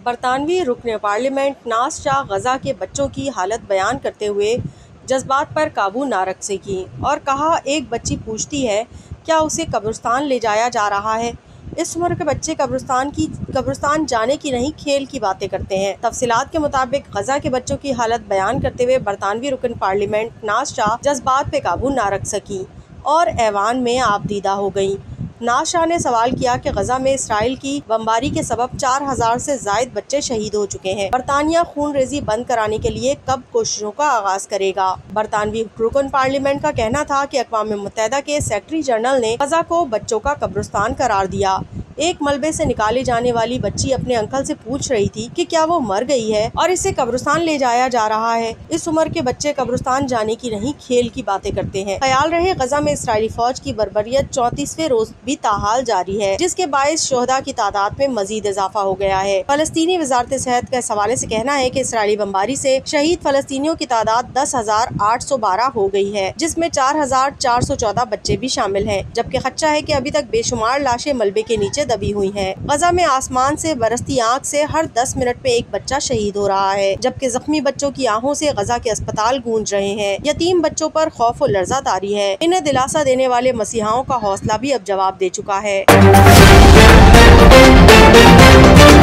बरतानवी रुकन पार्लियामेंट नाज शाह गजा के बच्चों की हालत बयान करते हुए जज्बात पर काबू ना रख सकी और कहा, एक बच्ची पूछती है क्या उसे कब्रिस्तान ले जाया जा रहा है। इस उम्र के बच्चे कब्रिस्तान जाने की नहीं, खेल की बातें करते हैं। तफसीलात के मुताबिक गजा के बच्चों की हालत बयान करते हुए बरतानवी रुकन पार्लियामेंट नाज शाह जज्बात पे काबू ना रख सकी और ऐवान में आपदीदा हो गई। नाज शाह ने सवाल किया कि गजा में इसराइल की बमबारी के सबब 4000 से जायद बच्चे शहीद हो चुके हैं। बरतानिया खून रेजी बंद कराने के लिए कब कोशिशों का आगाज करेगा। बरतानवी रुकन पार्लियामेंट का कहना था कि अक़वाम मुत्तहिदा के सेक्रेटरी जनरल ने गजा को बच्चों का कब्रिस्तान करार दिया। एक मलबे से निकाले जाने वाली बच्ची अपने अंकल से पूछ रही थी कि क्या वो मर गई है और इसे कब्रिस्तान ले जाया जा रहा है। इस उम्र के बच्चे कब्रिस्तान जाने की नहीं, खेल की बातें करते हैं। ख्याल रहे, गजा में इसराइली फौज की बर्बरियत 34वें रोज भी ताहाल जारी है, जिसके बायस शोहदा की तादाद में मजीद इजाफा हो गया है। फलस्तीनी वजारत सेहत के हवाले से कहना है कि इसराइली बमबारी से शहीद फलस्तीनियों की तादाद 10,812 हो गई है, जिसमें 4,414 बच्चे भी शामिल हैं, जबकि खदशा है कि अभी तक बेशुमार लाशें मलबे के नीचे दबी हुई हैं। गजा में आसमान से बरसती आँख से हर 10 मिनट में एक बच्चा शहीद हो रहा है, जबकि जख्मी बच्चों की आहों से गजा के अस्पताल गूंज रहे हैं। यतीम बच्चों पर खौफ और लर्जा तारी है। इन्हें दिलासा देने वाले मसीहाओं का हौसला भी अब जवाब दे चुका है।